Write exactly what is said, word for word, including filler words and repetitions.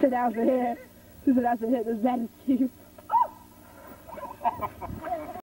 Sit down for here. Sit down for here. This bed is cheap.